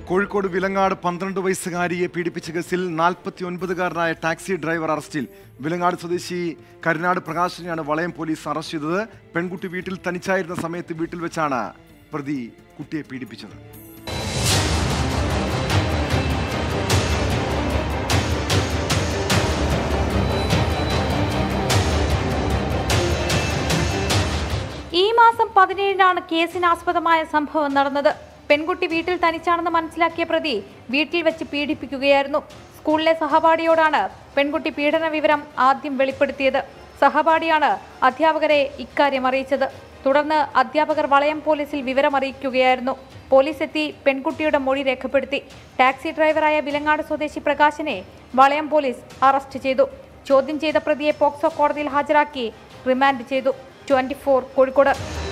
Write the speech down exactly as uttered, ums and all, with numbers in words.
കോഴിക്കോട് വിലങ്ങാട് പന്ത്രണ്ട് വയസ്സുകാരിയെ പീഡിപ്പിച്ച കേസിൽ നാൽപ്പത്തി ഒൻപതുകാരനായ ടാക്സി ഡ്രൈവർ അറസ്റ്റിൽ. വിലങ്ങാട് സ്വദേശി കരുനാട് പ്രകാശിനെയാണ് വളയം പോലീസ് അറസ്റ്റ് ചെയ്തത്. പെൺകുട്ടി വീട്ടിൽ തനിച്ചായിരുന്ന സമയത്ത് വീട്ടിൽ വെച്ചാണ് പ്രതി കുട്ടിയെ പീഡിപ്പിച്ചത്. ഈ മാസം പതിനേഴിനാണ് കേസിനാസ്പദമായ സംഭവം നടന്നത്. പെൺകുട്ടി വീട്ടിൽ തനിച്ചാണെന്ന് മനസ്സിലാക്കിയ പ്രതി വീട്ടിൽ വെച്ച് പീഡിപ്പിക്കുകയായിരുന്നു. സ്കൂളിലെ സഹപാഠിയോടാണ് പെൺകുട്ടി പീഡന വിവരം ആദ്യം വെളിപ്പെടുത്തിയത്. സഹപാഠിയാണ് അധ്യാപകരെ ഇക്കാര്യം അറിയിച്ചത്. തുടർന്ന് അധ്യാപകർ വളയം പോലീസിൽ വിവരം അറിയിക്കുകയായിരുന്നു. പോലീസ് എത്തി പെൺകുട്ടിയുടെ മൊഴി രേഖപ്പെടുത്തി. ടാക്സി ഡ്രൈവറായ വിലങ്ങാട് സ്വദേശി പ്രകാശിനെ വളയം പോലീസ് അറസ്റ്റ് ചെയ്തു. ചോദ്യം ചെയ്ത പ്രതിയെ പോക്സോ കോടതിയിൽ ഹാജരാക്കി റിമാൻഡ് ചെയ്തു. Twenty four Kozhikode.